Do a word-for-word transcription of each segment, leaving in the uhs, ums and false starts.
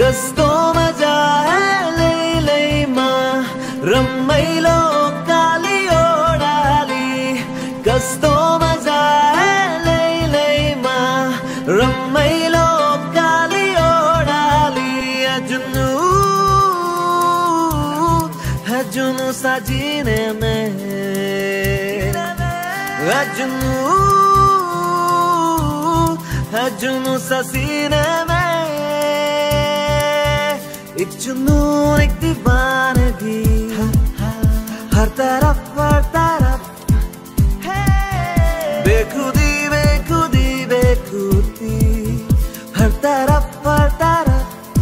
कस्तो मजा है लई लईमा रम्मैलो काली ओडाली कस्तो मजा है लई लईमा रम्मैलो काली ओडाली अजुनु अजुनु साजीने में अजुनु अजुनु ससीने में एक जुनून एक दीवानगी हर तरफ हर तरफ बेखुदी बेखुदी बेखुदी हर तरफ हर तरफ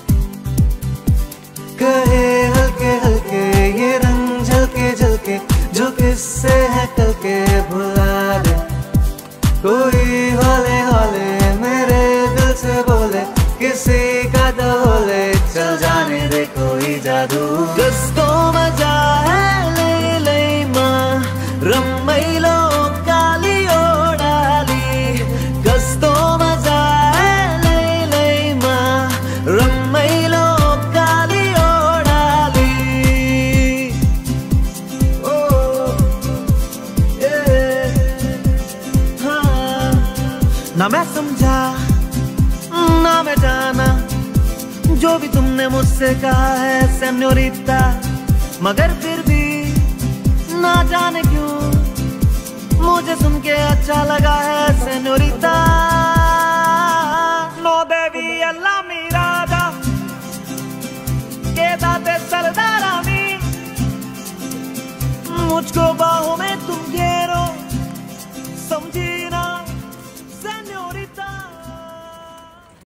कहे हल्के हल्के ये रंग झलके झलके जो किससे है कल के भुला दे कोई हौले हौले मेरे दिल से बोले किसी का दौले चल जाने दे कोई जादू कस्तो मजा है लई लईमा रम्मैलो काली ओडाली कस्तो मजा है लई लईमा रम्मैलो काली ओडाली ओ ए हाँ ना मैं समझा ना मैं जाना जो भी तुमने मुझसे कहा है सेन्योरिटा मगर फिर भी ना जाने क्यों मुझे सुन के अच्छा लगा है सेन्योरिटा नो देवी अल्लाह मीरादा के दाते सरदारामी मुझको बाहों में तुम